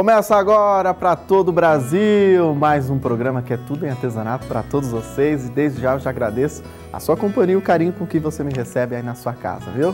Começa agora para todo o Brasil, mais um programa que é tudo em artesanato para todos vocês. E desde já eu já agradeço a sua companhia e o carinho com que você me recebe aí na sua casa, viu?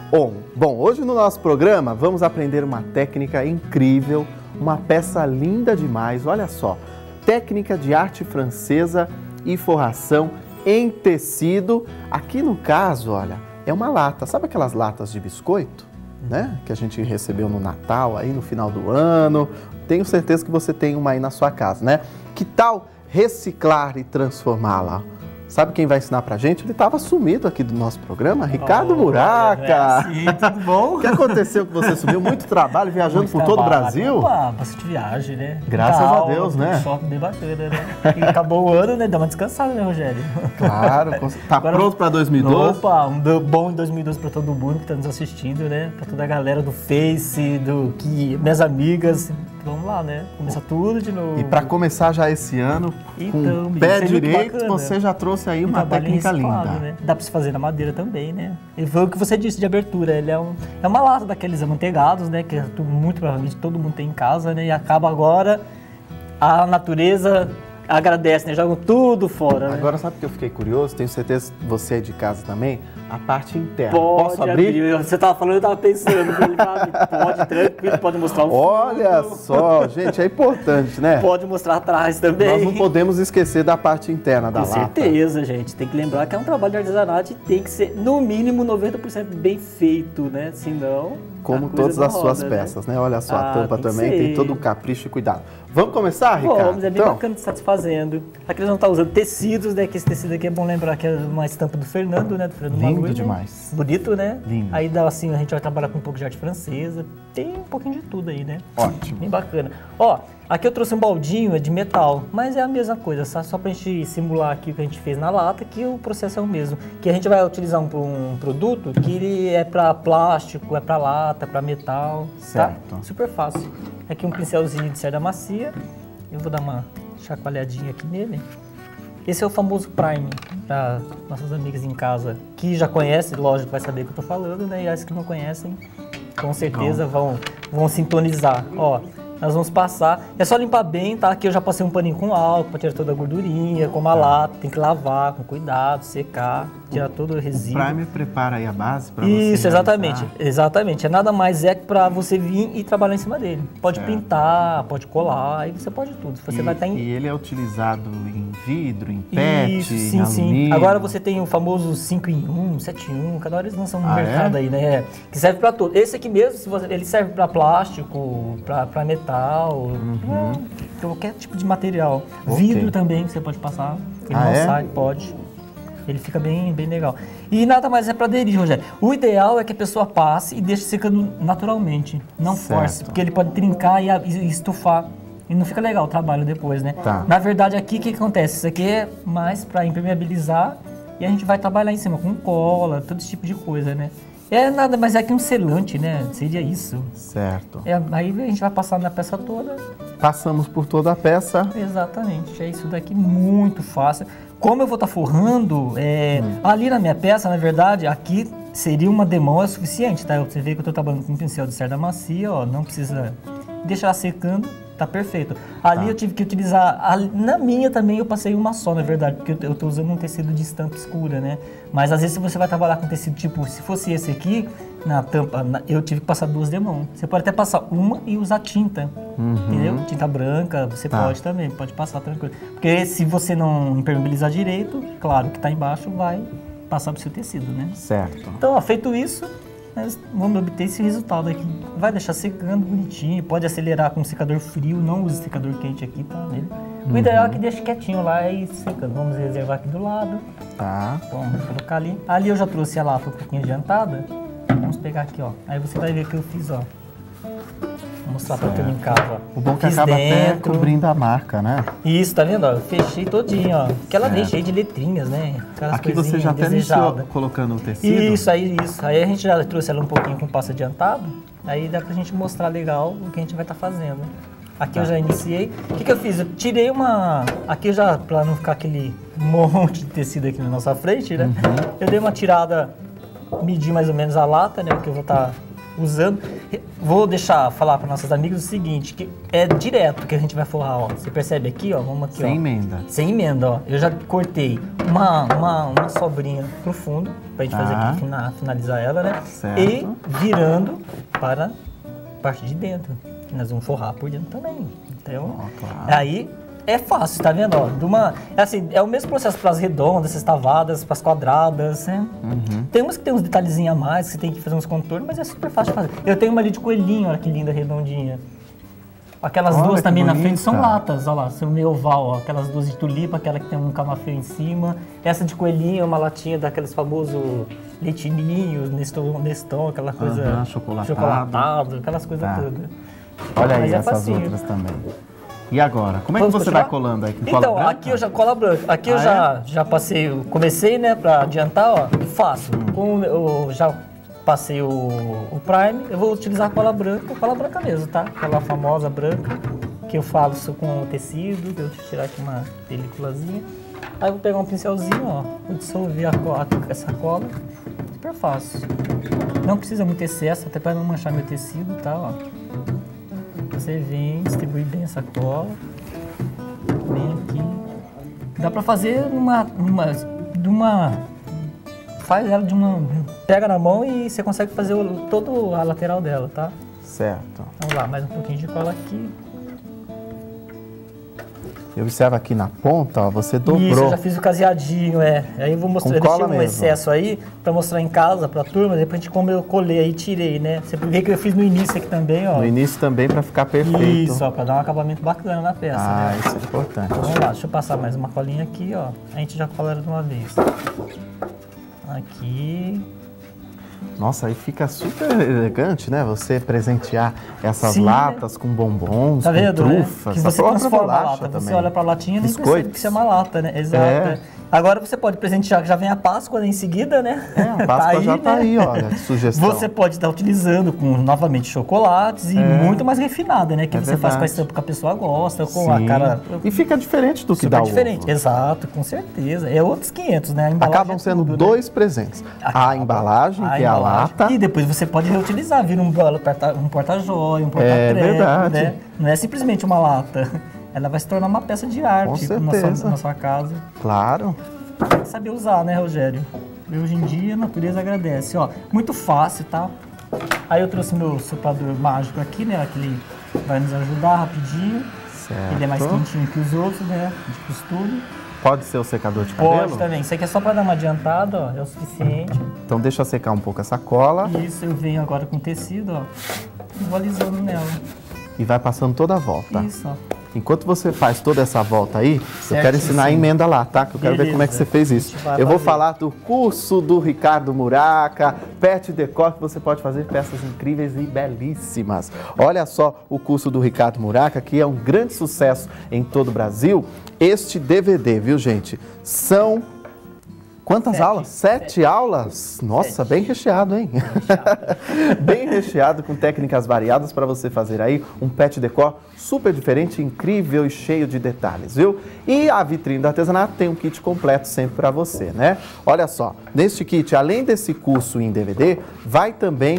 Bom, hoje no nosso programa vamos aprender uma técnica incrível, uma peça linda demais, olha só. Técnica de arte francesa e forração em tecido. Aqui no caso, olha, é uma lata, sabe aquelas latas de biscoito? Né? Que a gente recebeu no Natal, aí no final do ano. Tenho certeza que você tem uma aí na sua casa, né? Que tal reciclar e transformá-la? Sabe quem vai ensinar pra gente? Ele estava sumido aqui do nosso programa, Ricardo Muraca. Sim, tudo bom? O que aconteceu que você sumiu? Muito trabalho, viajando por todo o Brasil? Opa, bastante viagem, né? Graças a Deus, né? Shopping bem bacana, né? E acabou o ano, né? Dá uma descansada, né, Rogério? Claro, tá agora, pronto para 2012? Opa, um bom 2012 para todo mundo que está nos assistindo, né? Para toda a galera do Face, minhas amigas. Vamos lá, né? Começar tudo de novo. E para começar já esse ano, então, com o pé direito, você já trouxe aí uma técnica linda. Né? Dá para se fazer na madeira também, né? E foi o que você disse de abertura. Ele é uma lata daqueles amanteigados, né? Que muito provavelmente todo mundo tem em casa, né? E acaba agora, a natureza agradece, né? Jogam tudo fora, né? Agora, sabe o que eu fiquei curioso? Tenho certeza que você é de casa também. A parte interna. Posso abrir? Você estava falando, eu estava pensando. Pode, tranquilo, pode mostrar o fundo. Olha só, gente, é importante, né? Pode mostrar atrás também. Nós não podemos esquecer da parte interna da lata. Com certeza, gente. Tem que lembrar que é um trabalho de artesanato e tem que ser, no mínimo, 90% bem feito, né? Senão, como todas as suas peças, né? Olha só, a tampa também tem todo um capricho e cuidado. Vamos começar, Ricardo? Vamos, é bem bacana de estar se fazendo. Aqui nós vamos estar usando tecidos, né? Que esse tecido aqui é bom lembrar que é uma estampa do Fernando, né? Do Fernando Lindo Magui, demais. Né? Bonito, né? Lindo. Aí dá assim, a gente vai trabalhar com um pouco de arte francesa. Tem um pouquinho de tudo aí, né? Ótimo. Bem bacana. Ó, aqui eu trouxe um baldinho, é de metal, mas é a mesma coisa, só pra gente simular aqui o que a gente fez na lata, que o processo é o mesmo. Que a gente vai utilizar um produto que ele é pra plástico, é pra lata, pra metal, certo. Tá? Super fácil. Aqui um pincelzinho de cerda macia. Eu vou dar uma chacoalhadinha aqui nele. Esse é o famoso prime, para nossas amigas em casa que já conhecem, lógico, vai saber o que eu tô falando, né? E as que não conhecem, com certeza vão sintonizar. Ó, nós vamos passar, é só limpar bem, tá? Aqui eu já passei um paninho com álcool para tirar toda a gordurinha, como a lata, tem que lavar com cuidado, secar, tirar todo o resíduo. O primer prepara aí a base para você Isso, exatamente. É nada mais para você vir e trabalhar em cima dele. Pode pintar, pode colar, aí você pode tudo. Você vai estar E ele é utilizado em vidro, em PET, isso, em sim, alumínio. sim. Agora você tem o famoso 5 em 1, 7 em 1, cada hora eles lançam no mercado aí, né? Que serve para tudo. Esse aqui mesmo, ele serve para plástico, para metal, qualquer tipo de material. Vidro também você pode passar, ele não sai, pode. Ele fica bem legal. E nada mais é para aderir, Rogério. O ideal é que a pessoa passe e deixe secando naturalmente, não force, porque ele pode trincar e estufar. E não fica legal o trabalho depois, né? Tá. Na verdade, aqui o que acontece? Isso aqui é mais para impermeabilizar e a gente vai trabalhar em cima com cola, todo esse tipo de coisa, né? É nada mais é que um selante, né? Seria isso. Certo. Aí a gente vai passar na peça toda. Passamos por toda a peça. Exatamente. É isso daqui, muito fácil. Como eu vou estar forrando, ali na minha peça, na verdade, aqui seria uma demão suficiente, tá? Você vê que eu estou trabalhando com um pincel de cerda macia, ó, não precisa deixar secando, tá perfeito. Ali eu tive que utilizar, na minha também eu passei uma só, na verdade, porque eu estou usando um tecido de estampa escura, né? Mas às vezes se você vai trabalhar com tecido tipo, se fosse esse aqui, na tampa, eu tive que passar 2 demãos. Você pode até passar uma e usar tinta, entendeu? Tinta branca, você pode também, pode passar tranquilo. Porque se você não impermeabilizar direito, claro, o que está embaixo vai passar para o seu tecido, né? Certo. Então, ó, feito isso, nós vamos obter esse resultado aqui. Vai deixar secando bonitinho, pode acelerar com um secador frio, não use secador quente aqui, tá? O ideal é que deixe quietinho lá e secando. Vamos reservar aqui do lado. Tá. Vamos colocar ali. Ali eu já trouxe a lata um pouquinho adiantada. Vamos pegar aqui, ó. Aí você vai ver que eu fiz, ó. Vou mostrar pra turma em casa, ó. O bom é que acaba até cobrindo a marca, né? Isso, tá vendo? Ó, eu fechei todinho, ó. Que ela deixa aí de letrinhas, né? Aquelas aqui você já até iniciou colocando o tecido? Isso. Aí a gente já trouxe ela um pouquinho com passo adiantado. Aí dá pra gente mostrar legal o que a gente vai estar fazendo. Aqui eu já iniciei. O que eu fiz? Eu tirei uma... Aqui eu já, pra não ficar aquele monte de tecido aqui na nossa frente, né? Eu dei uma tirada, medi mais ou menos a lata, né? Que eu vou estar usando. vou falar para nossos amigos o seguinte, que é direto que a gente vai forrar, ó. Você percebe aqui, ó, vamos aqui, Sem ó. emenda. Sem emenda, ó. Eu já cortei uma sobrinha pro fundo, pra gente fazer aqui, finalizar ela, né? Certo. E virando para a parte de dentro. Nós vamos forrar por dentro também. Então, claro. Aí é fácil, tá vendo? Ó, assim, é o mesmo processo para as redondas, sextavadas, para as quadradas, né? Tem umas que tem uns detalhezinhos a mais, que você tem que fazer uns contornos, mas é super fácil de fazer. Eu tenho uma ali de coelhinho, olha que linda, redondinha. Aquelas duas também na frente são latas, olha lá, são meio oval, ó. Aquelas duas de tulipa, aquela que tem um camafeu em cima. Essa de coelhinho é uma latinha daqueles famosos leitinhos, Neston, aquela coisa... chocolatado, aquelas coisas todas. Olha aí, mas essas outras também. E agora? Como é que você vai colando aí? Com cola branca? Então, aqui eu já cola branca. Aqui eu já passei, comecei, né, pra adiantar, ó, fácil. Como eu já passei o Prime, eu vou utilizar cola branca mesmo, tá? Aquela famosa branca, que eu faço com o tecido, eu vou tirar aqui uma peliculazinha. Aí eu vou pegar um pincelzinho, ó, vou dissolver essa cola, super fácil. Não precisa muito excesso, até para não manchar meu tecido, tá, ó. Você vem, distribui bem essa cola, vem aqui. Dá pra fazer faz ela pega na mão e você consegue fazer toda a lateral dela, tá? Certo. Vamos lá, mais um pouquinho de cola aqui. Eu observo aqui na ponta, ó, você dobrou. Isso, eu já fiz o caseadinho, Aí eu vou mostrar, eu deixei um excesso aí pra mostrar em casa, pra turma, depois como eu colei aí, tirei, né? Você vê que eu fiz no início aqui também, ó. No início também pra ficar perfeito. Isso, ó, pra dar um acabamento bacana na peça, né? Isso é importante. Então, vamos lá, deixa eu passar mais uma colinha aqui, ó. A gente já cola ela de uma vez. Aqui. Nossa, aí fica super elegante, né? Você presentear essas latas com bombons, tá vendo, com trufas. Né? Que você transforma a lata. Você olha pra latinha e nem percebe que isso é uma lata, né? Exato. Agora você pode presentear, que já vem a Páscoa, né, em seguida, né? A Páscoa já tá aí, olha, que sugestão. Você pode estar utilizando com, novamente, chocolates e muito mais refinada, né? Que você faz com a estampa que a pessoa gosta, com a cara... E fica diferente do que dá o diferente, exato, com certeza. É outros 500, né? Acabam sendo dois presentes. A embalagem, que é a lata. E depois você pode reutilizar, vira um porta-joia, um porta-treco, né? Não é simplesmente uma lata. Ela vai se tornar uma peça de arte na sua casa. Claro. Tem que saber usar, né, Rogério? E hoje em dia a natureza agradece. Ó, muito fácil, tá? Aí eu trouxe meu soprador mágico aqui, né? Que ele vai nos ajudar rapidinho. Certo. Ele é mais quentinho que os outros, né? De costume. Pode ser o secador de cabelo? Pode também. Isso aqui é só para dar uma adiantada, ó. É o suficiente. Então deixa eu secar um pouco essa cola. Isso, eu venho agora com tecido, ó. E vou alisando nela. E vai passando toda a volta. Isso, ó. Enquanto você faz toda essa volta aí, eu quero ensinar a emenda lá, tá? Que eu quero ver como é que você fez isso. Eu vou falar do curso do Ricardo Muraca, Pet Decor, que você pode fazer peças incríveis e belíssimas. Olha só o curso do Ricardo Muraca, que é um grande sucesso em todo o Brasil. Este DVD, viu, gente? São... Quantas aulas? 7 aulas? Nossa, bem recheado, hein? Bem recheado, com técnicas variadas para você fazer aí um pet decor super diferente, incrível e cheio de detalhes, viu? E a Vitrine do Artesanato tem um kit completo sempre para você, né? Olha só, neste kit, além desse curso em DVD, vai também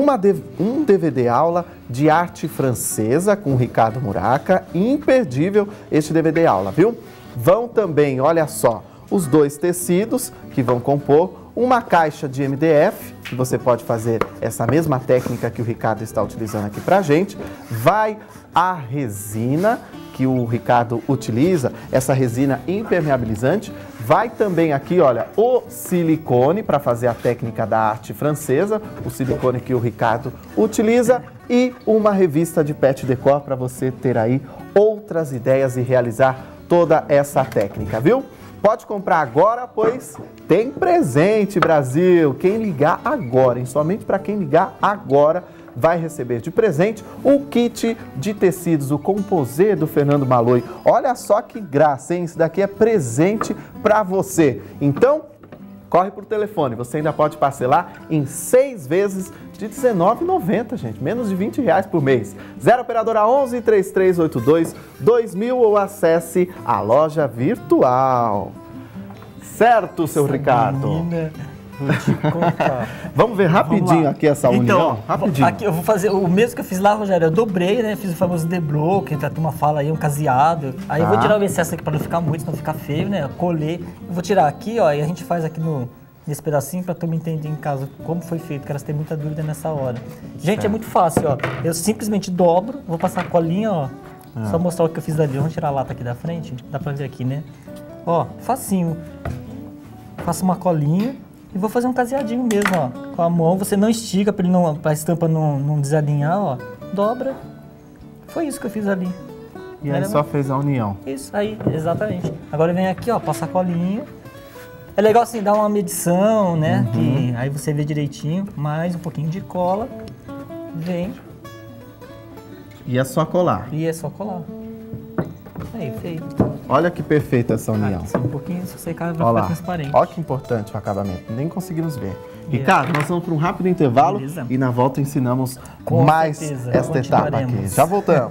um DVD aula de arte francesa com o Ricardo Muraca, imperdível este DVD aula, viu? Vão também, olha só, os 2 tecidos que vão compor uma caixa de MDF, que você pode fazer essa mesma técnica que o Ricardo está utilizando aqui pra gente. Vai a resina que o Ricardo utiliza, essa resina impermeabilizante. Vai também aqui, olha, o silicone para fazer a técnica da arte francesa, o silicone que o Ricardo utiliza, e uma revista de pet decor para você ter aí outras ideias e realizar toda essa técnica, viu? Pode comprar agora, pois tem presente, Brasil. Quem ligar agora, hein? Somente para quem ligar agora, vai receber de presente o kit de tecidos, o Composê do Fernando Maloi. Olha só que graça, hein? Isso daqui é presente para você. Então, corre por telefone. Você ainda pode parcelar em 6 vezes de R$19,90, gente. Menos de R$20 por mês. 0 operadora 11 3382 2000 ou acesse a loja virtual. Certo, seu Ricardo? Menina. Vou te contar. Vamos ver rapidinho aqui essa união? Então, Rapidinho. aqui eu vou fazer o mesmo que eu fiz lá, Rogério. Eu dobrei, né? Fiz o famoso debrou, que a turma fala aí, um caseado. Aí eu vou tirar o excesso aqui pra não ficar muito, senão ficar feio, né? Eu colei. Eu vou tirar aqui, ó, e a gente faz aqui nesse pedacinho pra turma entender em casa como foi feito, que elas têm muita dúvida nessa hora. Gente, é muito fácil, ó. Eu simplesmente dobro, vou passar a colinha, ó. Só mostrar o que eu fiz ali. Vamos tirar a lata aqui da frente, dá pra ver aqui, né? Ó, facinho. Faço uma colinha e vou fazer um caseadinho mesmo, ó. Com a mão, você não estica pra estampa não desalinhar, ó. Dobra. Foi isso que eu fiz ali. E aí só fez a união. Isso, aí, exatamente. Agora vem aqui, ó, passa a colinha. É legal assim, dar uma medição, né? Que aí você vê direitinho. Mais um pouquinho de cola. Vem. E é só colar. E é só colar. Aí, feito. Olha que perfeita essa união. Aqui, um pouquinho, se secar, vai Olha ficar lá. transparente. Olha que importante o acabamento. Nem conseguimos ver. Ricardo, nós vamos para um rápido intervalo. Beleza. E na volta ensinamos Com mais certeza, esta etapa aqui. continuaremos. Já voltamos.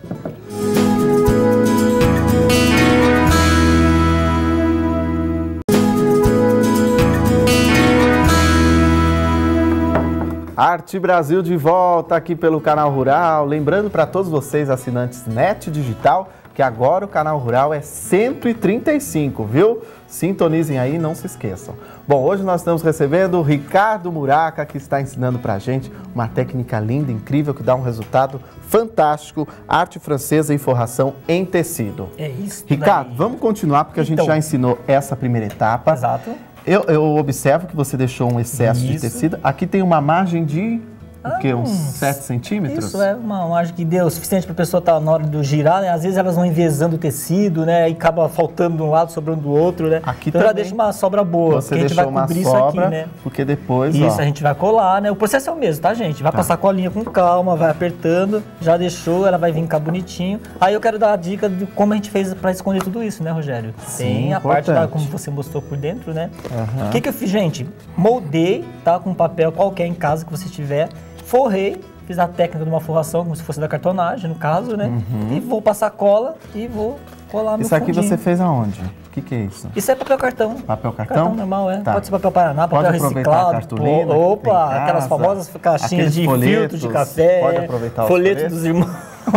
Arte Brasil de volta aqui pelo Canal Rural. Lembrando para todos vocês, assinantes NET Digital, que agora o Canal Rural é 135, viu? Sintonizem aí, não se esqueçam. Bom, hoje nós estamos recebendo o Ricardo Muraca, que está ensinando pra gente uma técnica linda, incrível, que dá um resultado fantástico, arte francesa e forração em tecido. É isso. Ricardo, daí. vamos continuar, porque a gente já ensinou essa primeira etapa. Exato. Eu observo que você deixou um excesso de tecido. Aqui tem uma margem de... O quê? Uns 7 centímetros? Isso, é uma margem que deu o suficiente para a pessoa estar na hora do girar, né? Às vezes elas vão envezando o tecido, né? E acaba faltando de um lado, sobrando do outro, né? Aqui então também ela deixa uma sobra boa, você porque a gente vai cobrir isso aqui, né? Porque depois, Isso, ó, a gente vai colar, né? O processo é o mesmo, tá, gente? Vai passar colinha com calma, vai apertando, já deixou, ela vai vincar bonitinho. Aí eu quero dar a dica de como a gente fez para esconder tudo isso, né, Rogério? Tem a parte da, como você mostrou por dentro, né? O que eu fiz, gente? Moldei, tá? Com um papel qualquer em casa que você tiver, forrei, fiz a técnica de uma forração, como se fosse da cartonagem, no caso, né? E vou passar cola e vou colar no isso aqui fundinho. você fez aonde? O que é isso? Isso é papel cartão. Papel cartão? Cartão normal, é. Tá. Pode ser papel Paraná, papel Pode aproveitar reciclado. a cartolina Opa, que tem em casa, aquelas famosas caixinhas aqueles de folhetos, filtro de café. pode aproveitar os folheto folhetos? dos irmãos.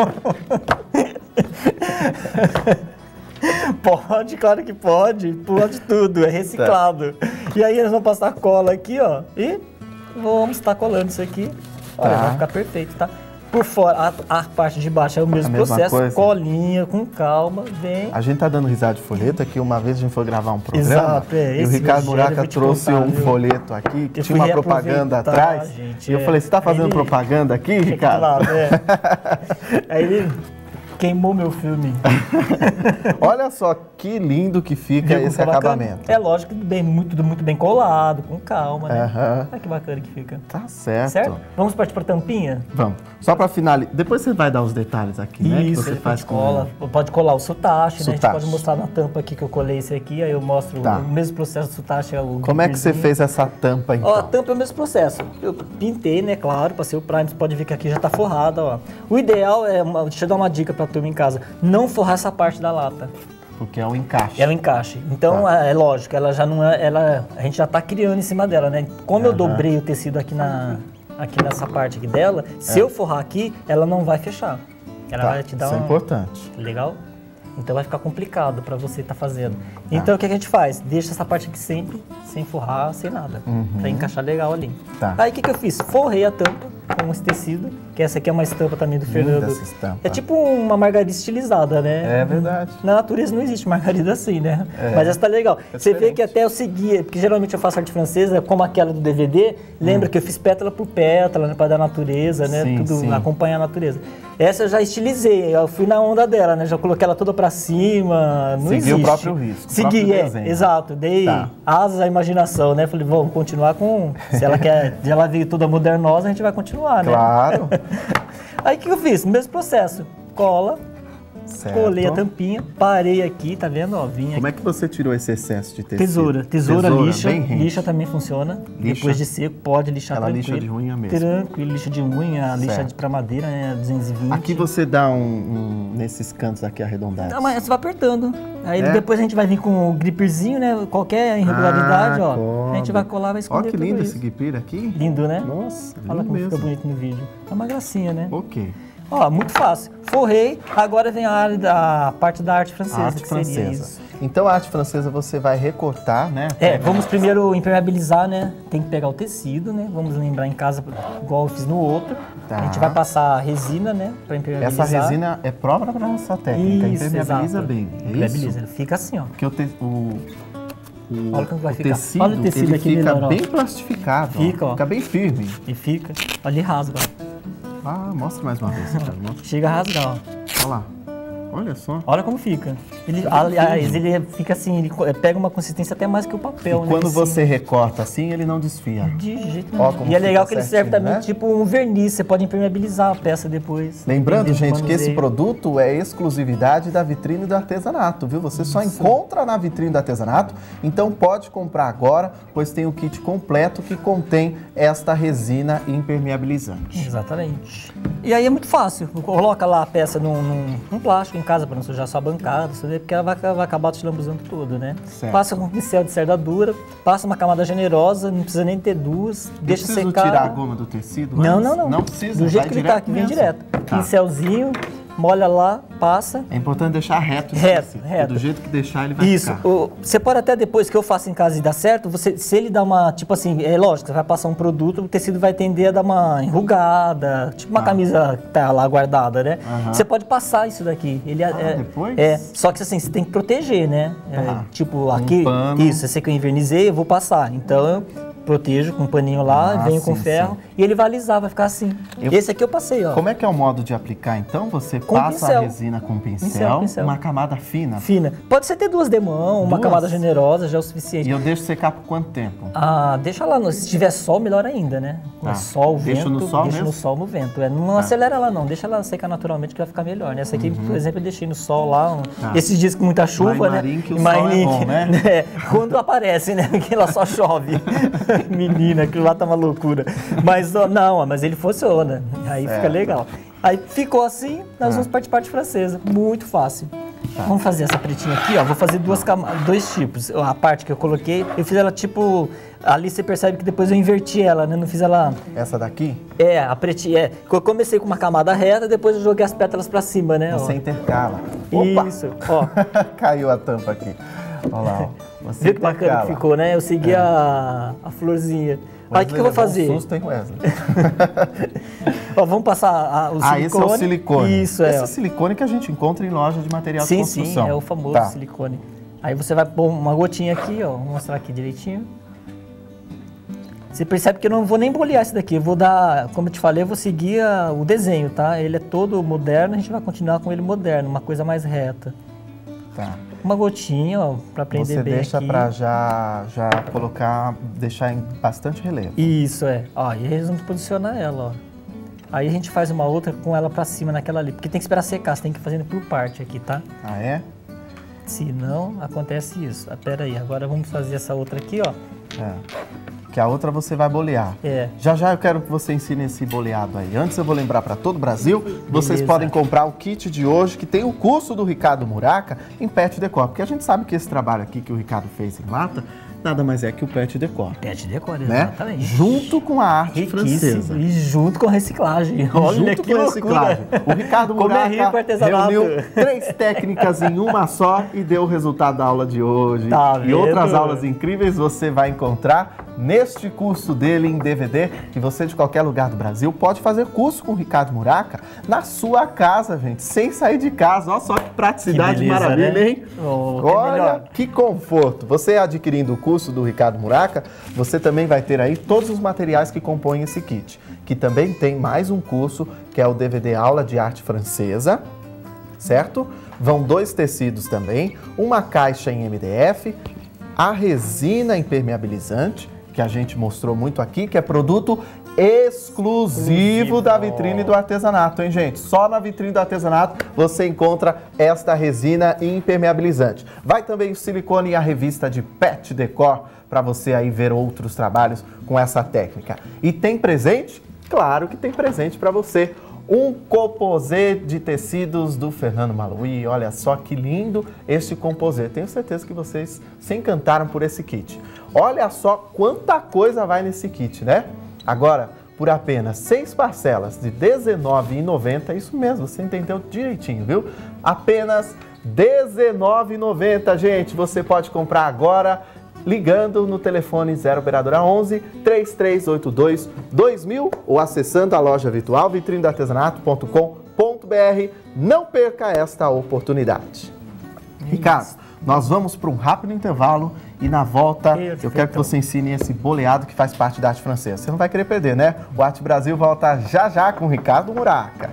Pode, claro que pode. Pode tudo, é reciclado. E aí eles vão passar cola aqui, ó. E vamos estar colando isso aqui. Olha, vai ficar perfeito, tá? Por fora, a parte de baixo é o mesmo processo, coisa. Colinha, com calma, vem. A gente tá dando risada de folheto aqui, uma vez a gente foi gravar um programa. Exato, e o esse Ricardo Rogério, eu Muraca vou te trouxe contar, um viu? folheto aqui, que Eu tinha uma fui propaganda reaproveitar, atrás. gente, e eu falei, você tá fazendo Aí ele- propaganda aqui, Fica Ricardo? do lado, Aí ele queimou meu filme. Olha só que lindo que fica Viu esse como bacana? acabamento. É lógico que bem, muito bem colado, com calma, né? Aham. Olha que bacana que fica. Tá certo. Certo? Vamos partir pra tampinha? Vamos. Só para finalizar. Depois você vai dar os detalhes aqui, né? Que Isso, você ele faz cola. Pode colar o sutache, né? A gente Sutache. pode mostrar na tampa aqui que eu colei esse aqui, aí eu mostro Tá. o mesmo processo do sutache. Como é que você fez essa tampa, então? Ó, a tampa é o mesmo processo. Eu pintei, né, claro, passei o primer, você pode ver que aqui já tá forrada, ó. O ideal é, deixa eu dar uma dica pra turma em casa, não forrar essa parte da lata. Porque é o encaixe. É o encaixe. Então, é lógico, ela já não é, a gente já tá criando em cima dela, né? Como eu dobrei o tecido aqui nessa parte aqui dela, se eu forrar aqui, ela não vai fechar. Ela vai te dar isso é importante. Legal? Então vai ficar complicado para você estar fazendo. Então o que a gente faz? Deixa essa parte aqui sempre sem forrar, sem nada. Para encaixar legal ali. Tá. Aí o que eu fiz? Forrei a tampa com esse tecido, que essa aqui é uma estampa também do Fernando. essa estampa. É tipo uma margarida estilizada, né? É verdade. Na natureza não existe margarida assim, né? Mas essa tá legal. Você vê que até eu seguia, porque geralmente eu faço arte francesa, como aquela do DVD, lembra que eu fiz pétala por pétala, né, para dar natureza, né? Sim, Tudo sim. acompanhar a natureza. Essa eu já estilizei, eu fui na onda dela, né? Já coloquei ela toda pra cima, não existe. Seguiu o próprio risco, o Segui, próprio desenho. exato. Dei Tá. asas à imaginação, né? Falei, vamos continuar com... Se ela quer, ela veio toda modernosa, a gente vai continuar, né? Claro. Aí o que eu fiz? Mesmo processo. Cola, Certo. colei a tampinha, parei aqui, tá vendo? Ó, vim Como aqui. é que você tirou esse excesso de tecido? Tesoura lixa, bem rente. lixa também funciona. Lixa. Depois de seco, pode lixar Ela tranquilo. lixa de unha mesmo. Tranquilo, lixa de unha, lixa Certo. pra madeira, né? 220. Aqui você dá nesses cantos aqui arredondados. Ah, mas você vai apertando. Aí depois a gente vai vir com o gripperzinho, né? Qualquer irregularidade, ó. A gente vai colar, vai esconder. Ó, que lindo isso. esse gripper aqui. Lindo, né? Nossa, lindo Olha como mesmo. fica bonito no vídeo. É uma gracinha, né? Ok. Ó, muito fácil. Forrei, agora vem a parte da arte francesa, Arte que seria francesa. isso. Então a arte francesa você vai recortar, né? Vamos primeiro impermeabilizar, né? Tem que pegar o tecido, né? Vamos lembrar em casa, igual eu fiz no outro. Tá. A gente vai passar a resina, né? Pra impermeabilizar. Essa resina é própria para essa técnica, Isso, impermeabiliza exato. bem. É Impermeabiliza, isso? ele fica assim, ó. Porque Olha como vai o ficar. tecido, Olha o tecido ele aqui fica melhor, ó. bem plastificado. Fica, ó. Fica bem firme. E fica. Olha, ele rasga, ó. Ah, mostra mais uma vez. Cara. Mostra. Chega a rasgar, ó. Olha lá. Olha só. Olha como fica. Aliás, ele fica assim, ele pega uma consistência até mais que o papel, E né? quando Assim. você recorta assim, ele não desfia. De jeito Ó, nenhum. como E é legal que fica ele serve certinho, também né? tipo um verniz, você pode impermeabilizar a peça depois. Lembrando, dependendo do gente, que esse manuseio. produto é exclusividade da vitrine do artesanato, viu? Você só encontra na vitrine do artesanato, então pode comprar agora, pois tem o kit completo que contém esta resina impermeabilizante. Exatamente. E aí é muito fácil. Coloca lá a peça num plástico em casa para não sujar sua bancada, porque ela vai acabar te lambuzando tudo, né? Certo. Passa com um pincel de cerda dura, passa uma camada generosa, não precisa nem ter duas, deixa Preciso secar. tirar a goma do tecido? Não, antes? não, não. Não precisa, Do jeito vai que ele tá aqui, vem mesmo. direto. Tá. Pincelzinho, molha lá, passa. É importante deixar reto esse Reto, tecido, reto. porque do jeito que deixar ele vai Isso. ficar. Você pode até depois que eu faço em casa e dá certo, se ele dá uma, tipo assim, é lógico, você vai passar um produto, o tecido vai tender a dar uma enrugada, tipo uma camisa que tá lá guardada, né? Aham. Você pode passar isso daqui. Ele depois? só que assim, você tem que proteger, né? Tá. Tipo, aqui, pano. isso, esse que eu invernizei, eu vou passar. Então eu protejo com um paninho lá, venho com sim, ferro e ele vai alisar, vai ficar assim. Esse aqui eu passei, ó. Como é que é o modo de aplicar, então? Você Com passa pincel. a resina com pincel, Pincel. uma camada fina. Fina. Pode ser ter duas demãos, uma Duas? camada generosa, já é o suficiente. E eu deixo secar por quanto tempo? Ah, deixa lá, se tiver sol, melhor ainda, né? Tá. Sol, Deixa vento, no sol deixa mesmo? no sol, no vento. Não acelera ela não, deixa ela secar naturalmente que vai ficar melhor, né? Essa aqui, por exemplo, eu deixei no sol lá, Tá. esses dias com muita chuva, Lá em Marim, né? que o sol é bom, né? Quando aparece, né? Porque lá só chove. Menina, aquilo lá tá uma loucura. Mas mas ele funciona, aí fica Certo. legal. Aí ficou assim, nós vamos partir parte francesa, muito fácil. Tá. Vamos fazer essa pretinha aqui, ó. Vou fazer dois tipos. A parte que eu coloquei, eu fiz ela tipo. Ali você percebe que depois eu inverti ela, né? Não fiz ela. Essa daqui, A pretinha. Eu comecei com uma camada reta, depois eu joguei as pétalas pra cima, né? você ó. intercala. Opa! Isso, ó. Caiu a tampa aqui. Olha lá, ó. Você Viu que bacana intercala. que ficou, né? Eu segui a florzinha. Aí o que eu vou fazer? Um susto, hein, Wesley? Ó, vamos passar o silicone. Esse é o silicone. Isso, é. Esse silicone que a gente encontra em loja de material de Sim, construção. sim, é o famoso Tá. silicone. Aí você vai pôr uma gotinha aqui, ó. Vou mostrar aqui direitinho. Você percebe que eu não vou nem bolear esse daqui. Eu vou dar, como eu te falei, eu vou seguir o desenho, tá? Ele é todo moderno, a gente vai continuar com ele moderno, uma coisa mais reta. Tá. Uma gotinha, ó, pra prender Você bem deixa aqui. pra já colocar, deixar em bastante relevo. Isso, é. Ó, e aí eles vão posicionar ela, ó. Aí a gente faz uma outra com ela pra cima naquela ali, porque tem que esperar secar, você tem que ir fazendo por parte aqui, tá? Ah, é? Se não, acontece isso. Ah, pera aí, agora vamos fazer essa outra aqui, ó. É. Que a outra você vai bolear. É. Já eu quero que você ensine esse boleado aí. Antes eu vou lembrar para todo o Brasil, vocês Beleza. podem comprar o kit de hoje, que tem o curso do Ricardo Muraca em Pet Decor. Porque a gente sabe que esse trabalho aqui que o Ricardo fez em lata, nada mais é que o Pet Decor. Pet decor, Né? exatamente. Junto com a arte Riquíssimo. francesa. E junto com a reciclagem. Olha Junto que com a loucura. reciclagem. O Ricardo Como é rico o Muraca artesanato. reuniu 3 técnicas em uma só e deu o resultado da aula de hoje. Tá E vendo? outras aulas incríveis você vai encontrar neste curso dele em DVD, que você de qualquer lugar do Brasil pode fazer curso com o Ricardo Muraca na sua casa, gente, sem sair de casa. Olha só que praticidade, Que beleza, maravilha, né? hein? Oh, que Olha melhor. que conforto. Você adquirindo o curso do Ricardo Muraca, você também vai ter aí todos os materiais que compõem esse kit, que também tem mais um curso, que é o DVD Aula de Arte Francesa, certo? Vão 2 tecidos também, uma caixa em MDF, a resina impermeabilizante, que a gente mostrou muito aqui, que é produto exclusivo da vitrine do artesanato, hein, gente? Só na vitrine do artesanato você encontra esta resina impermeabilizante. Vai também o silicone e a revista de Pet Decor para você aí ver outros trabalhos com essa técnica. E tem presente? Claro que tem presente para você. Um composê de tecidos do Fernando Maluhy. Olha só que lindo este composê. Tenho certeza que vocês se encantaram por esse kit. Olha só quanta coisa vai nesse kit, né? Agora, por apenas 6 parcelas de R$19,90, isso mesmo, você entendeu direitinho, viu? Apenas R$19,90, gente. Você pode comprar agora ligando no telefone 0 operadora 11 3382 2000 ou acessando a loja virtual vitrinedoartesanato.com.br. Não perca esta oportunidade. Ricardo, nós vamos para um rápido intervalo e na volta eu quero que você ensine esse boleado que faz parte da arte francesa. Você não vai querer perder, né? O Arte Brasil volta já já com o Ricardo Muraca.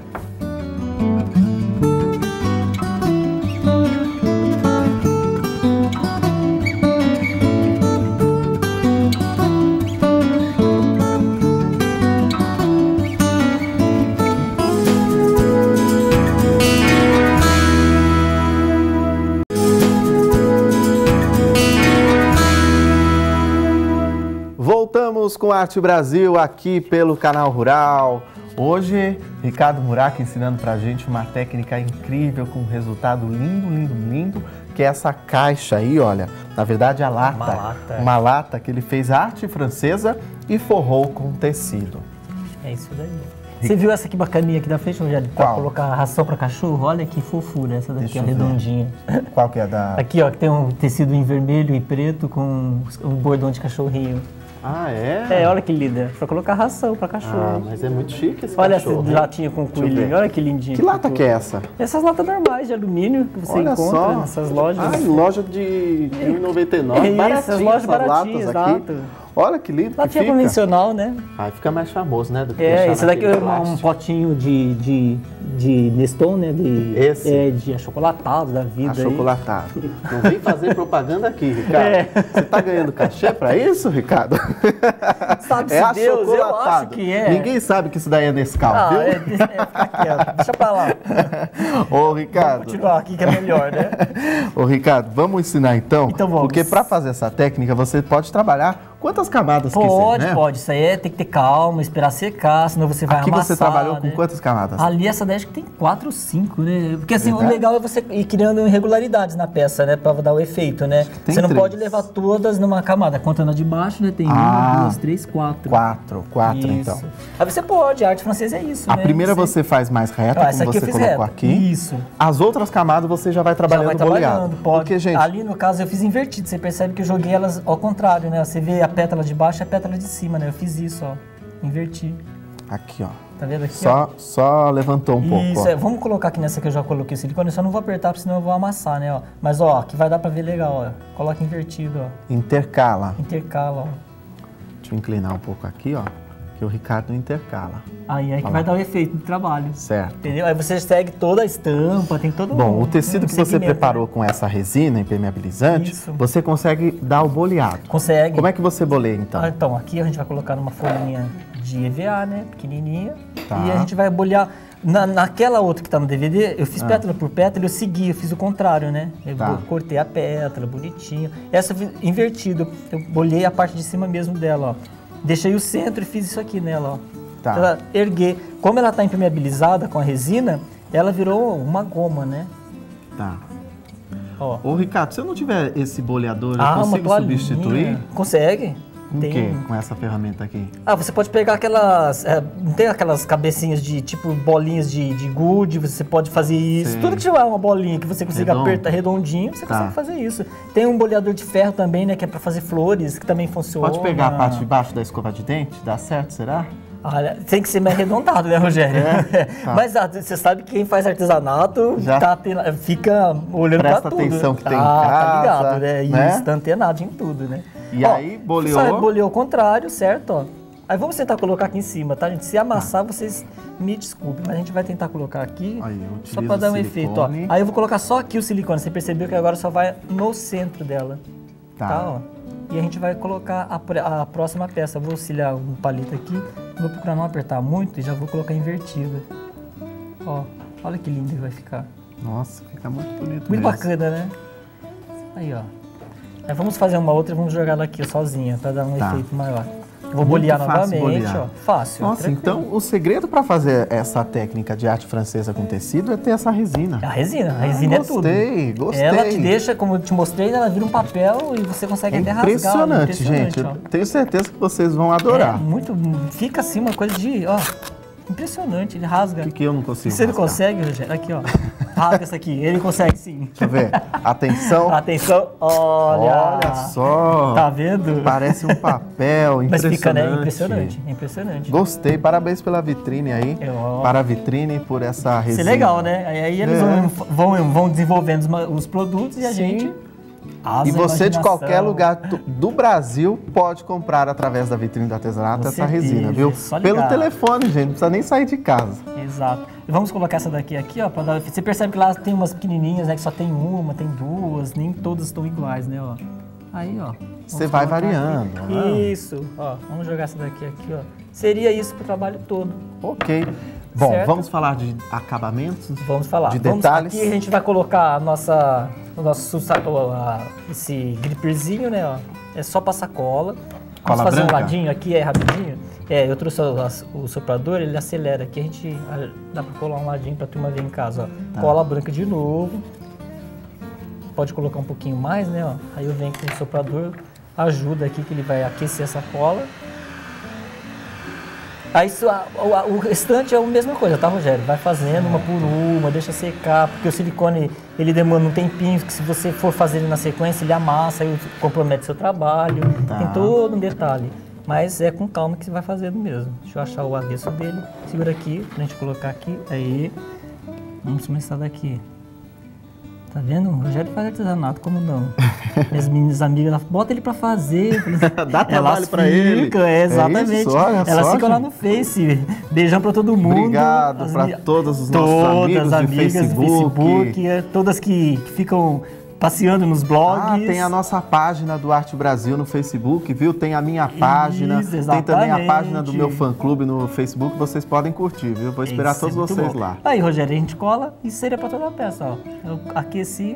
Voltamos com Arte Brasil aqui pelo Canal Rural. Hoje, Ricardo Muraca ensinando pra gente uma técnica incrível com um resultado lindo, lindo, lindo, que é essa caixa aí, olha. Na verdade, a lata. Uma lata que ele fez arte francesa e forrou com tecido. É isso daí. Você viu essa aqui bacaninha aqui da frente, Rogério? Pra colocar ração para cachorro? Olha que fofura essa daqui, redondinha. Qual que é da... Aqui, ó, que tem um tecido em vermelho e preto com um bordão de cachorrinho. Ah, é? É, olha que linda. Pra colocar ração para cachorro. Ah, mas é muito chique esse olha cachorro. Olha essa latinha com coelhinho, olha que lindinho. Que lata que é essa? Essas latas normais de alumínio que você encontra nessas lojas. Ah, loja de R$1,99. É isso, as lojas baratinhas, exato. Olha que lindo latinha que fica. Convencional, né? Aí fica mais famoso, né? Do que esse daqui é um potinho de Neston, né? De achocolatado da vida. Achocolatado. Não vem fazer propaganda aqui, Ricardo. Você tá ganhando cachê pra isso, Ricardo? Sabe-se Deus, eu acho que é. Ninguém sabe que isso daí é Nescau, viu? Fica quieto. Deixa pra lá. Ô, Ricardo. Vamos continuar aqui que é melhor, né? Ô, Ricardo, vamos ensinar então? Então vamos. Porque pra fazer essa técnica, você pode trabalhar quantas camadas quiser, né? Pode. Isso aí tem que ter calma, esperar secar, senão você vai amassar. Aqui você trabalhou com quantas camadas? Ali essa daí acho que tem 4 ou 5, né? Porque assim, o legal é você ir criando irregularidades na peça, né? Pra dar o efeito, né? Você não pode levar todas numa camada. Contando a de baixo, né? Tem 1, 2, 3, 4. 4 então. Aí você pode, a arte francesa é isso, né? A primeira você faz mais reta, como você colocou aqui. Isso. As outras camadas você já vai trabalhando boleado. Pode. Porque, gente... Ali no caso eu fiz invertido, você percebe que eu joguei elas ao contrário, né? Você vê a pétala de baixo e a pétala de cima, né? Eu fiz isso, ó. Inverti. Aqui, ó. Tá vendo aqui? Só levantou um pouco. Isso, vamos colocar aqui nessa que eu já coloquei o silicone. Eu só não vou apertar, porque senão eu vou amassar, né? Ó. Mas, ó, aqui vai dar pra ver legal, ó. Coloca invertido, ó. Intercala, ó. Deixa eu inclinar um pouco aqui, ó. Que o Ricardo intercala. Aí é que vai dar o efeito do trabalho. Certo. Entendeu? Aí você segue toda a estampa, tem todo Bom, o tecido que você preparou com essa resina impermeabilizante, você consegue dar o boleado. Consegue. Como é que você boleia, então? Então, aqui a gente vai colocar numa folhinha de EVA, né? Pequenininha. Tá. E a gente vai bolear. Naquela outra que tá no DVD, eu fiz pétala por pétala, eu segui, eu fiz o contrário, né? Eu cortei a pétala, bonitinho. Essa eu fiz invertido, eu bolhei a parte de cima mesmo dela, ó. Deixei o centro e fiz isso aqui nela, ó. Tá. Ela erguer. Como ela tá impermeabilizada com a resina, ela virou uma goma, né? Tá. Ó. Ô, Ricardo, se eu não tiver esse boleador, eu consigo substituir? Consegue. Com o quê? Com essa ferramenta aqui? Você pode pegar aquelas... não tem aquelas cabecinhas de, tipo, bolinhas de gude, você pode fazer isso. Sim. Tudo que tiver uma bolinha que você consiga apertar redondinho, você consegue fazer isso. Tem um boleador de ferro também, né, que é pra fazer flores, que também funciona. Pode pegar a parte de baixo da escova de dente? Dá certo, será? Olha, tem que ser mais arredondado, né, Rogério? Tá. Mas você sabe que quem faz artesanato fica olhando pra tudo. Presta atenção que tem em casa, tá ligado, né? Isso, tá antenado em tudo, né? E aí, boleou? Só boleou ao contrário, certo? Ó. Aí vamos tentar colocar aqui em cima, tá, gente? Se amassar, vocês me desculpem, mas a gente vai tentar colocar aqui, só pra dar um efeito, ó. Aí eu vou colocar só aqui o silicone, você percebeu que agora só vai no centro dela, tá ó? E a gente vai colocar a próxima peça. Eu vou auxiliar um palito aqui, vou procurar não apertar muito e já vou colocar invertida. Ó, olha que lindo que vai ficar. Nossa, fica muito bonito Muito mesmo. bacana, né? Aí, ó. Aí vamos fazer uma outra e vamos jogar ela aqui sozinha, para dar um efeito maior. Eu vou Muito bolear fácil novamente, bolear. ó. Fácil. Nossa, tranquilo. então o segredo para fazer essa técnica de arte francesa com tecido é ter essa resina. A resina é tudo. Gostei. Ela te deixa, como eu te mostrei, ela vira um papel e você consegue até rasgar. Impressionante, gente. Ó. Eu tenho certeza que vocês vão adorar. Fica assim uma coisa de, ó, impressionante, ele rasga. O que eu não consigo Você não rasgar? consegue, Rogério? Aqui, ó. Rasga essa aqui, ele consegue sim. Deixa eu ver. Atenção. Atenção, olha. Olha só. Tá vendo? Parece um papel Mas impressionante. fica, né? Impressionante. Gostei, parabéns pela vitrine aí. Para a vitrine por essa resina. Isso é legal, né? Aí eles vão desenvolvendo os produtos e a gente... E você de qualquer lugar do Brasil pode comprar através da vitrine do artesanato essa resina, viu? Pelo telefone, gente, não precisa nem sair de casa. Exato. E vamos colocar essa daqui aqui, ó, você percebe que lá tem umas pequenininhas, né, que só tem uma, tem duas, nem todas estão iguais, né, ó. Aí, ó. Você vai variando. Né? Isso, ó, vamos jogar essa daqui aqui, ó. Seria isso pro trabalho todo. Ok. Bom, certo? Vamos falar de acabamentos? Vamos falar. De detalhes? Aqui a gente vai colocar esse gripperzinho, né, ó. É só passar cola. Vamos fazer um ladinho aqui, rapidinho. Eu trouxe o soprador, ele acelera. Aqui a gente dá pra colar um ladinho pra turma ver em casa, ó. Tá. Cola branca de novo. Pode colocar um pouquinho mais, né, ó. Aí eu venho com o soprador, ajuda aqui que ele vai aquecer essa cola. Aí o restante é a mesma coisa, tá, Rogério? Vai fazendo uma por uma, deixa secar, porque o silicone ele demanda um tempinho, que se você for fazer ele na sequência, ele amassa, aí compromete seu trabalho. Tá. Tem todo um detalhe. Mas é com calma que você vai fazendo mesmo. Deixa eu achar o avesso dele. Segura aqui, pra gente colocar aqui. Aí. Vamos começar daqui. Tá vendo? O Rogério faz artesanato, como não? As minhas amigas, ela bota ele pra fazer. Dá trabalho pra ele. Exatamente. É isso, olha elas só, ficam lá no Face. Beijão pra todo mundo. Obrigado pra todos os nossos amigos de Facebook. Todas que ficam passeando nos blogs. Tem a nossa página do Arte Brasil no Facebook, viu? Tem a minha página, tem também a página do meu fã-clube no Facebook, vocês podem curtir, viu? Vou esperar todos vocês lá. Aí, Rogério, a gente cola e seria pra toda a peça, ó. Eu aqueci.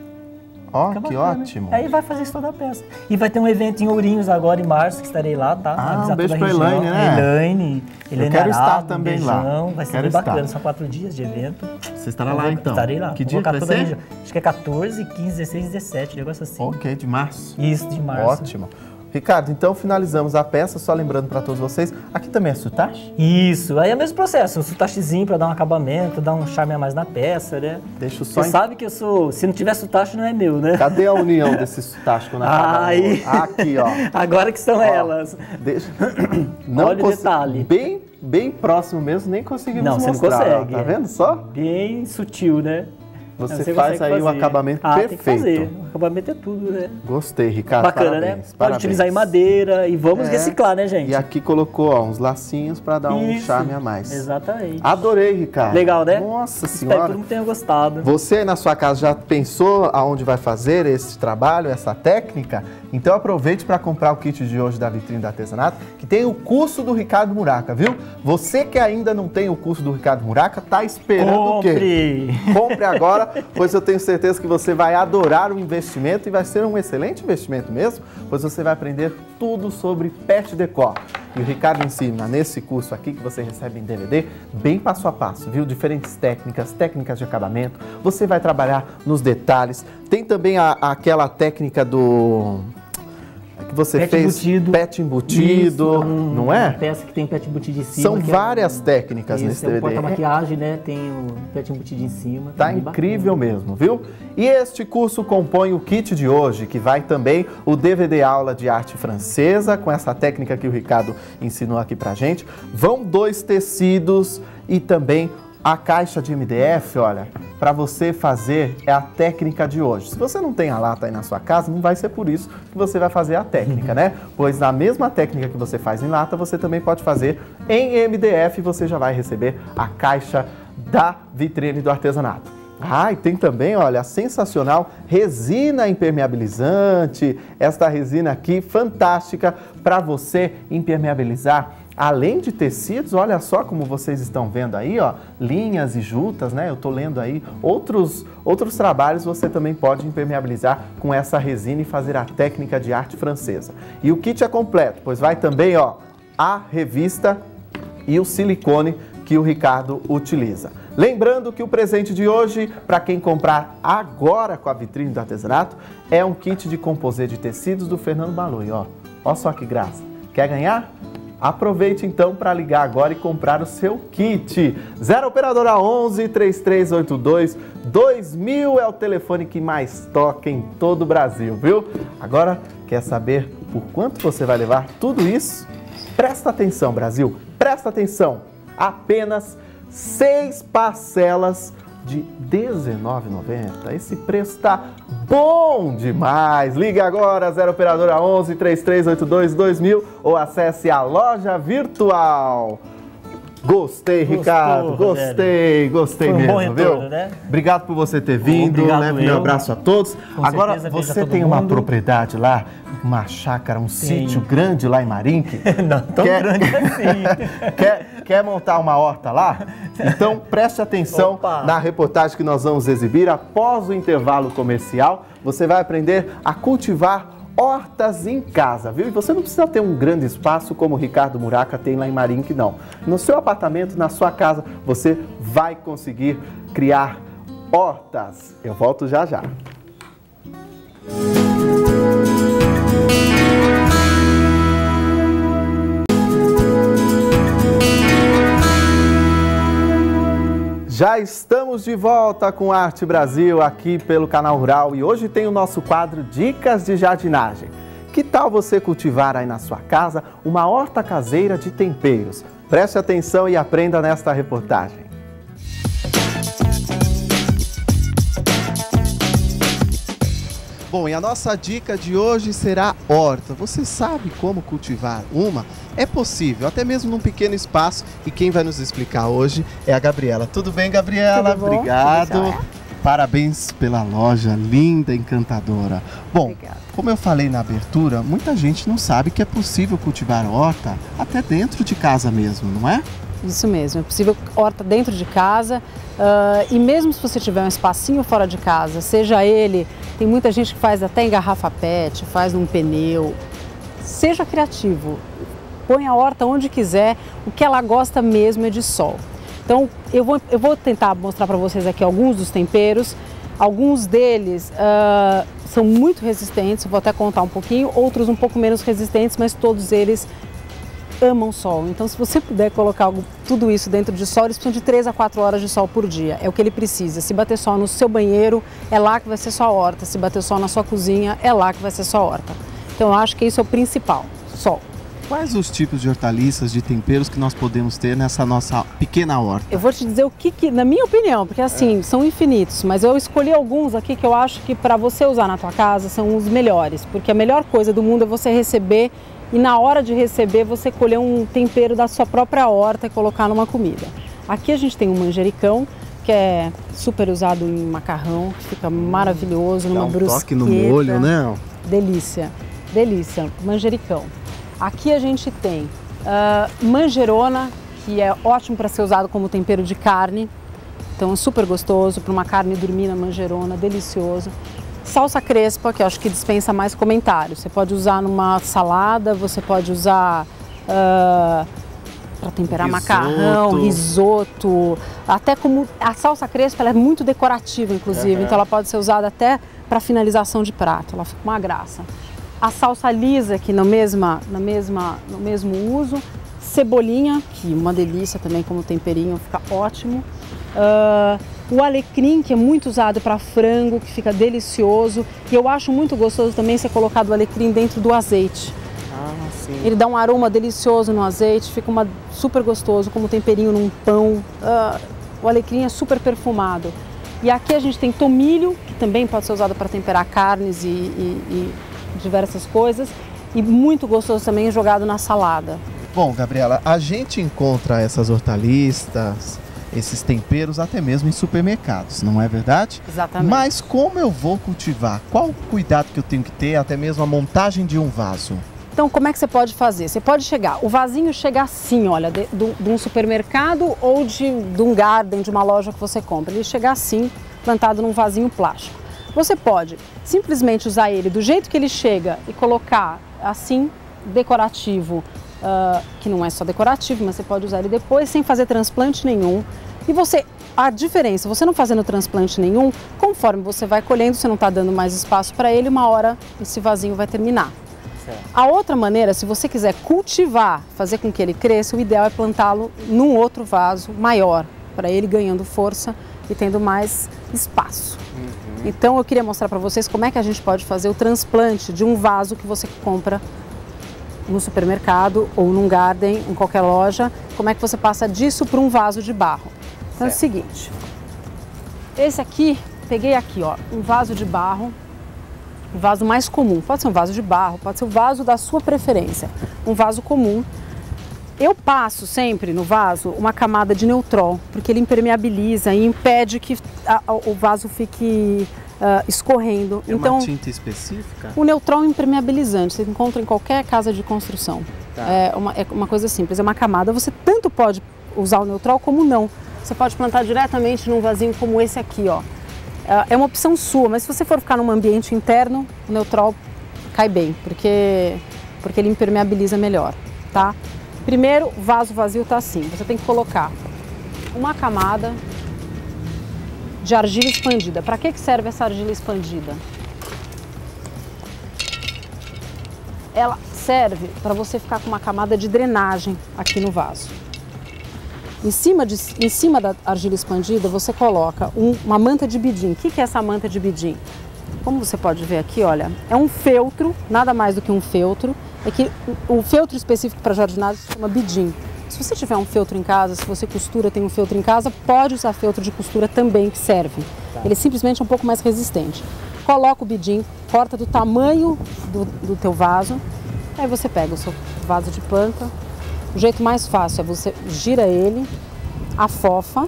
Ó, que ótimo. Aí vai fazer isso toda a peça. E vai ter um evento em Ourinhos agora, em março, que estarei lá, tá? Um beijo pra Elaine, né? Elaine eu quero estar também lá. Vai ser bem bacana, são 4 dias de evento. Você estará lá, então? Estarei lá. Que dia vai ser? Acho que é 14, 15, 16, 17, negócio assim. Ok, de março. Isso, de março. Ótimo. Ricardo, então finalizamos a peça, só lembrando para todos vocês, aqui também é soutache? Isso, aí é o mesmo processo, um soutachezinho para dar um acabamamento, dar um charme a mais na peça, né? Deixa só. Você sabe que eu sou, se não tiver soutache não é meu, né? Cadê a união desse soutache quando acaba? Aqui, ó. Agora que são elas. Deixa. Não olha o detalhe. Bem próximo mesmo, nem conseguimos mostrar. Não, você não consegue. Tá vendo só? Bem sutil, né? Você faz aí o acabamento perfeito. Tem que fazer. O acabamento é tudo, né? Gostei, Ricardo. Bacana, parabéns, né? Pode parabéns. utilizar em madeira e vamos reciclar, né, gente? E aqui colocou uns lacinhos para dar um charme a mais. Exatamente. Adorei, Ricardo. Legal, né? Nossa Espero Senhora. que todo mundo tenha gostado. Você aí na sua casa já pensou aonde vai fazer esse trabalho, essa técnica? Então aproveite para comprar o kit de hoje da Vitrine do Artesanato, que tem o curso do Ricardo Muraca, viu? Você que ainda não tem o curso do Ricardo Muraca, tá esperando o quê? Compre agora, pois eu tenho certeza que você vai adorar o investimento e vai ser um excelente investimento mesmo, pois você vai aprender tudo sobre pet decor. E o Ricardo ensina nesse curso aqui que você recebe em DVD, bem passo a passo, viu? Diferentes técnicas de acabamento. Você vai trabalhar nos detalhes. Tem também aquela técnica do... que você pet fez embutido. Pet embutido, não é? Uma peça que tem pet embutido em cima. São várias técnicas nesse DVD. Tem o porta-maquiagem, né? Tem o pet embutido em cima. Tá incrível mesmo, viu? E este curso compõe o kit de hoje, que vai também o DVD aula de arte francesa, com essa técnica que o Ricardo ensinou aqui pra gente. Vão 2 tecidos e também a caixa de MDF, olha, para você fazer é a técnica de hoje. Se você não tem a lata aí na sua casa, não vai ser por isso que você vai fazer a técnica, né? Pois na mesma técnica que você faz em lata, você também pode fazer em MDF e você já vai receber a caixa da Vitrine do Artesanato. Ah, e tem também, olha, a sensacional resina impermeabilizante. Esta resina aqui, fantástica para você impermeabilizar. Além de tecidos, olha só como vocês estão vendo aí, ó, linhas e juntas, né? Eu tô lendo aí outros trabalhos, você também pode impermeabilizar com essa resina e fazer a técnica de arte francesa. E o kit é completo, pois vai também, ó, a revista e o silicone que o Ricardo utiliza. Lembrando que o presente de hoje, para quem comprar agora com a vitrine do artesanato, é um kit de composê de tecidos do Fernando Balui, ó. Ó só que graça. Quer ganhar? Aproveite então para ligar agora e comprar o seu kit. 0 operadora 11 3382 2000 é o telefone que mais toca em todo o Brasil, viu? Agora, quer saber por quanto você vai levar tudo isso? Presta atenção, Brasil, presta atenção. Apenas 6 parcelas de R$19,90. Esse preço tá bom demais. Ligue agora, 0 operadora 11 3382 2000 ou acesse a loja virtual. Gostei, Ricardo. Gostei Foi um mesmo, bom retorno, viu? né? Obrigado por você ter vindo. Obrigado, Leve meu abraço a todos. Com Agora, certeza, beijo a você todo tem uma mundo. propriedade lá, uma chácara, um sítio grande lá em Marinque? Não tão grande assim. Quer montar uma horta lá? Então preste atenção na reportagem que nós vamos exibir após o intervalo comercial. Você vai aprender a cultivar hortas em casa, viu? E você não precisa ter um grande espaço como o Ricardo Muraca tem lá em Marinque, não. No seu apartamento, na sua casa, você vai conseguir criar hortas. Eu volto já já. Já estamos de volta com Arte Brasil aqui pelo Canal Rural e hoje tem o nosso quadro Dicas de Jardinagem. Que tal você cultivar aí na sua casa uma horta caseira de temperos? Preste atenção e aprenda nesta reportagem. Bom, e a nossa dica de hoje será horta. Você sabe como cultivar uma? É possível, até mesmo num pequeno espaço. E quem vai nos explicar hoje é a Gabriela. Tudo bem, Gabriela? Tudo bom? Obrigado. Tudo jóia? Parabéns pela loja, linda, encantadora. Bom, Obrigada. como eu falei na abertura, muita gente não sabe que é possível cultivar horta até dentro de casa mesmo, não é? Isso mesmo, é possível horta dentro de casa e mesmo se você tiver um espacinho fora de casa, seja ele, tem muita gente que faz até em garrafa PET, faz num pneu, seja criativo, põe a horta onde quiser, o que ela gosta mesmo é de sol. Então eu vou tentar mostrar para vocês aqui alguns dos temperos, alguns deles são muito resistentes, eu vou até contar um pouquinho, outros um pouco menos resistentes, mas todos eles amam sol. Então, se você puder colocar tudo isso dentro de sol, eles precisam de 3 a 4 horas de sol por dia. É o que ele precisa. Se bater sol no seu banheiro, é lá que vai ser sua horta. Se bater sol na sua cozinha, é lá que vai ser sua horta. Então, eu acho que isso é o principal, sol. Quais os tipos de hortaliças, de temperos que nós podemos ter nessa nossa pequena horta? Eu vou te dizer o que na minha opinião, porque assim, são infinitos, mas eu escolhi alguns aqui que eu acho que para você usar na tua casa são os melhores, porque a melhor coisa do mundo é você receber e na hora de receber você colher um tempero da sua própria horta e colocar numa comida. Aqui a gente tem um manjericão, que é super usado em macarrão, que fica maravilhoso, numa brusqueta. Dá um toque no molho, né? Delícia, delícia, manjericão. Aqui a gente tem manjerona, que é ótimo para ser usado como tempero de carne, então é super gostoso, para uma carne dormir na manjerona, delicioso. Salsa crespa, que eu acho que dispensa mais comentários. Você pode usar numa salada, você pode usar para temperar macarrão, risoto. Até como a salsa crespa, ela é muito decorativa, inclusive. Então ela pode ser usada até para finalização de prato. Ela fica uma graça. A salsa lisa, que no mesmo uso. Cebolinha, que é uma delícia também como temperinho, fica ótimo. O alecrim, que é muito usado para frango, que fica delicioso. E eu acho muito gostoso também ser colocado o alecrim dentro do azeite. Sim. Ele dá um aroma delicioso no azeite, fica super gostoso como temperinho num pão. O alecrim é super perfumado. E aqui a gente tem tomilho, que também pode ser usado para temperar carnes e diversas coisas. E muito gostoso também jogado na salada. Bom, Gabriela, a gente encontra essas hortaliças esses temperos até mesmo em supermercados, não é verdade? Exatamente. Mas como eu vou cultivar? Qual o cuidado que eu tenho que ter, até mesmo a montagem de um vaso? Então, como é que você pode fazer? Você pode chegar, o vasinho chega assim, olha, de um supermercado ou de um garden, de uma loja que você compra. Ele chega assim, plantado num vasinho plástico. Você pode simplesmente usar ele do jeito que ele chega e colocar assim, decorativo, que não é só decorativo, mas você pode usar ele depois sem fazer transplante nenhum. E a diferença, você não fazendo transplante nenhum, conforme você vai colhendo, você não está dando mais espaço para ele, uma hora esse vasinho vai terminar. A outra maneira, se você quiser cultivar, fazer com que ele cresça, o ideal é plantá-lo num outro vaso maior, para ele ganhando força e tendo mais espaço. Então eu queria mostrar para vocês como é que a gente pode fazer o transplante de um vaso que você compra no supermercado ou num garden, em qualquer loja, como é que você passa disso para um vaso de barro. Então é o seguinte, esse aqui, peguei aqui, ó, um vaso de barro, o vaso mais comum, pode ser um vaso de barro, pode ser o vaso da sua preferência, um vaso comum. Eu passo sempre no vaso uma camada de Neutral, porque ele impermeabiliza e impede que o vaso fique escorrendo. É então, uma tinta específica? O Neutral é impermeabilizante, você encontra em qualquer casa de construção. Tá. É uma coisa simples, é uma camada. Você tanto pode usar o Neutral como não. Você pode plantar diretamente num vasinho como esse aqui, ó. É uma opção sua, mas se você for ficar num ambiente interno, o Neutral cai bem, porque ele impermeabiliza melhor, tá? Primeiro, o vaso vazio tá assim, você tem que colocar uma camada de argila expandida. Para que serve essa argila expandida? Ela serve para você ficar com uma camada de drenagem aqui no vaso. Em cima da argila expandida, você coloca uma manta de bidim. O que é essa manta de bidim? Como você pode ver aqui, olha, é um feltro, nada mais do que um feltro. É que o feltro específico para jardinagem se chama bidim. Se você tiver um feltro em casa, se você costura, tem um feltro em casa, pode usar feltro de costura também, que serve. Tá. Ele simplesmente é um pouco mais resistente. Coloca o bidim, corta do tamanho do teu vaso, aí você pega o seu vaso de planta. O jeito mais fácil é você gira ele, afofa,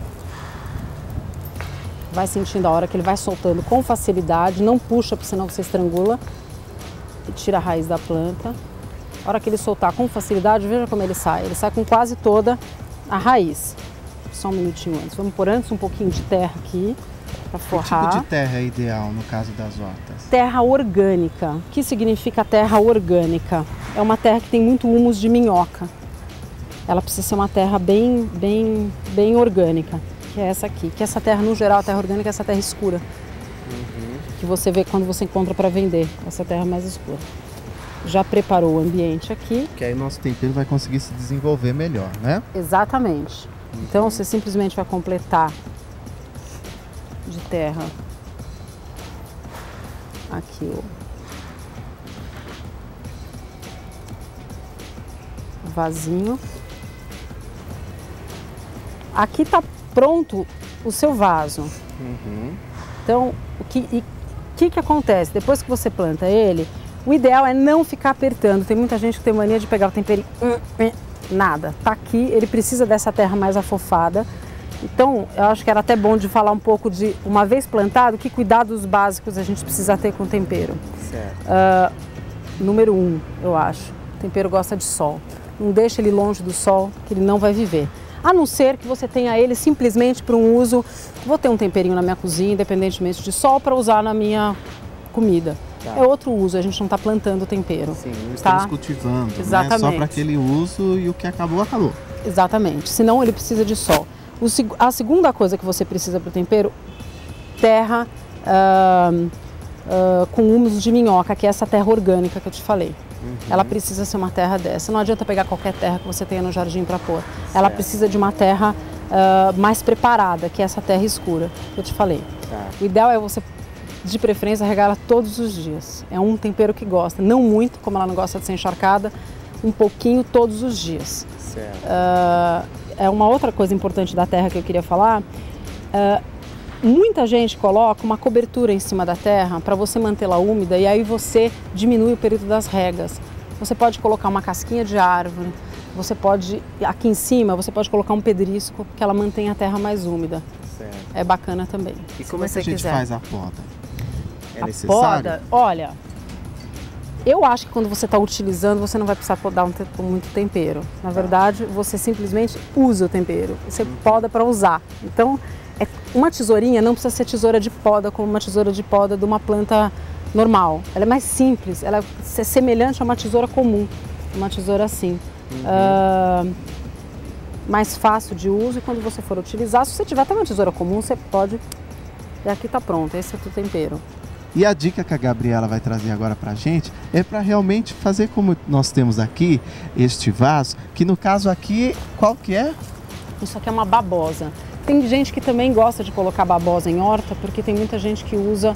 vai sentindo a hora que ele vai soltando com facilidade, não puxa, porque senão você estrangula, e tira a raiz da planta. A hora que ele soltar com facilidade, veja como ele sai com quase toda a raiz. Só um minutinho antes, vamos pôr antes um pouquinho de terra aqui, para forrar. Que tipo de terra é ideal no caso das hortas? Terra orgânica. O que significa terra orgânica? É uma terra que tem muito humus de minhoca. Ela precisa ser uma terra bem orgânica, que é essa aqui. Que essa terra, no geral, a terra orgânica é essa terra escura. Que você vê quando você encontra para vender, essa terra mais escura. Já preparou o ambiente aqui. Que aí o nosso tempero vai conseguir se desenvolver melhor, né? Exatamente. Então você simplesmente vai completar de terra aqui o vasinho. Aqui está pronto o seu vaso. Então, o que acontece? Depois que você planta ele, o ideal é não ficar apertando. Tem muita gente que tem mania de pegar o temperinho. Nada. Tá aqui, ele precisa dessa terra mais afofada. Então, eu acho que era até bom de falar um pouco de, uma vez plantado, que cuidados básicos a gente precisa ter com o tempero. Certo. Número 1, eu acho. O tempero gosta de sol. Não deixa ele longe do sol, que ele não vai viver. A não ser que você tenha ele simplesmente para um uso. Vou ter um temperinho na minha cozinha, independentemente de sol, para usar na minha comida. Tá. É outro uso, a gente não está plantando tempero. Sim, não estamos cultivando, exatamente, né? Só para aquele uso e o que acabou, acabou. Exatamente, senão ele precisa de sol. A segunda coisa que você precisa para o tempero, terra com humus de minhoca, que é essa terra orgânica que eu te falei. Ela precisa ser uma terra dessa. Não adianta pegar qualquer terra que você tenha no jardim para pôr. Ela precisa de uma terra mais preparada, que é essa terra escura que eu te falei. O ideal é você, de preferência, regá-la todos os dias. É um tempero que gosta, não muito, como ela não gosta de ser encharcada, um pouquinho todos os dias. É uma outra coisa importante da terra que eu queria falar. Muita gente coloca uma cobertura em cima da terra para você mantê-la úmida e aí você diminui o período das regas. Você pode colocar uma casquinha de árvore, você pode, aqui em cima, você pode colocar um pedrisco, que ela mantém a terra mais úmida. Certo. É bacana também. E como é que a gente faz a poda? É a necessário? poda, olha, eu acho que quando você está utilizando, você não vai precisar podar com muito tempero. Na verdade, você simplesmente usa o tempero. Você poda para usar. Então, uma tesourinha não precisa ser tesoura de poda como uma tesoura de poda de uma planta normal. Ela é mais simples, ela é semelhante a uma tesoura comum, uma tesoura assim. Mais fácil de uso, e quando você for utilizar, se você tiver até uma tesoura comum, você pode... E aqui está pronto, esse é o tempero. E a dica que a Gabriela vai trazer agora pra gente é para realmente fazer como nós temos aqui, este vaso, que no caso aqui, qual que é? Isso aqui é uma babosa. Tem gente que também gosta de colocar babosa em horta, porque tem muita gente que usa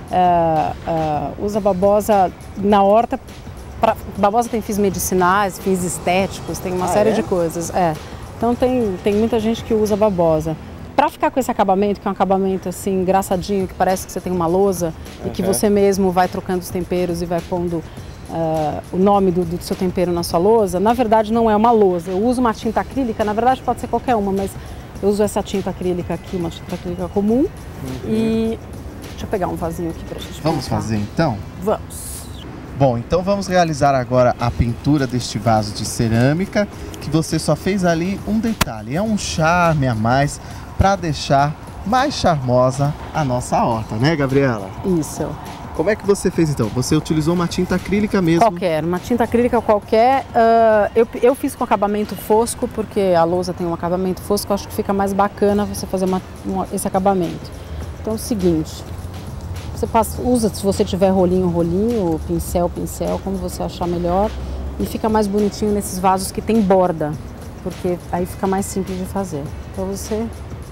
babosa na horta. Babosa tem fins medicinais, fins estéticos, tem uma série de coisas. Então tem muita gente que usa babosa. Para ficar com esse acabamento, que é um acabamento assim engraçadinho, que parece que você tem uma lousa e que você mesmo vai trocando os temperos e vai pondo o nome do seu tempero na sua lousa, na verdade não é uma lousa. Eu uso uma tinta acrílica, na verdade pode ser qualquer uma, mas eu uso essa tinta acrílica aqui, uma tinta acrílica comum. E deixa eu pegar um vasinho aqui pra gente Vamos fazer então? Vamos. Bom, então vamos realizar agora a pintura deste vaso de cerâmica, que você só fez ali um detalhe, é um charme a mais para deixar mais charmosa a nossa horta, né, Gabriela? Isso. Como é que você fez então? Você utilizou uma tinta acrílica mesmo? Qualquer, uma tinta acrílica qualquer. Eu fiz com acabamento fosco, porque a lousa tem um acabamento fosco, acho que fica mais bacana você fazer esse acabamento. Então é o seguinte, você usa, se você tiver rolinho, pincel, como você achar melhor, e fica mais bonitinho nesses vasos que tem borda, porque aí fica mais simples de fazer. Então você...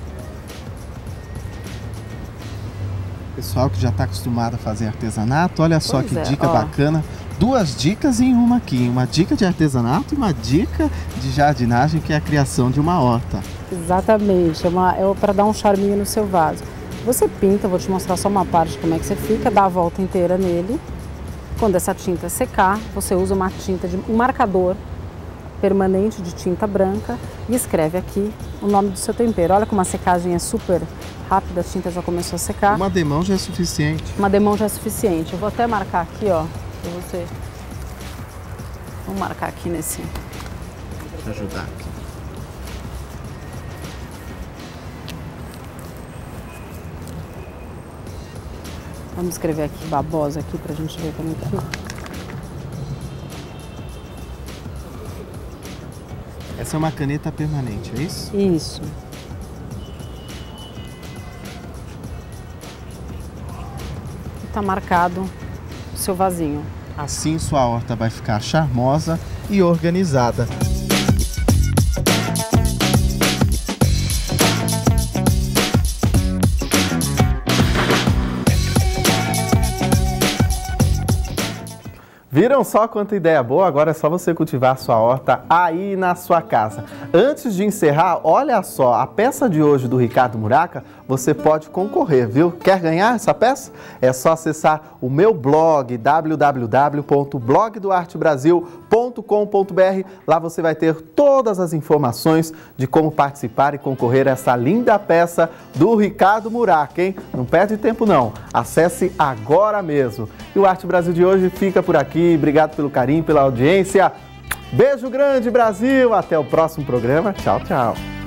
Pessoal que já está acostumado a fazer artesanato, olha só que dica bacana. Duas dicas em uma aqui, uma dica de artesanato e uma dica de jardinagem, que é a criação de uma horta. Exatamente, é para dar um charminho no seu vaso. Você pinta, vou te mostrar só uma parte de como é que você fica, dá a volta inteira nele. Quando essa tinta secar, você usa uma tinta um marcador permanente de tinta branca e escreve aqui o nome do seu tempero. Olha como a secagem é super rápida, a tinta já começou a secar. Uma demão já é suficiente. Uma demão já é suficiente. Eu vou até marcar aqui, ó, pra você. Vou marcar aqui nesse... Vou te ajudar aqui. Vamos escrever aqui babosa aqui pra gente ver como é que fica. Essa é uma caneta permanente, é isso? Isso. Tá marcado o seu vasinho. Assim sua horta vai ficar charmosa e organizada. Viram só quanta ideia boa? Agora é só você cultivar a sua horta aí na sua casa. Antes de encerrar, olha só, a peça de hoje do Ricardo Muraca, você pode concorrer, viu? Quer ganhar essa peça? É só acessar o meu blog, www.blogdoartebrasil.com.br. Lá você vai ter todas as informações de como participar e concorrer a essa linda peça do Ricardo Muraca, hein? Não perde tempo não, acesse agora mesmo. E o Arte Brasil de hoje fica por aqui. Obrigado pelo carinho, pela audiência. Beijo grande, Brasil. Até o próximo programa. Tchau, tchau.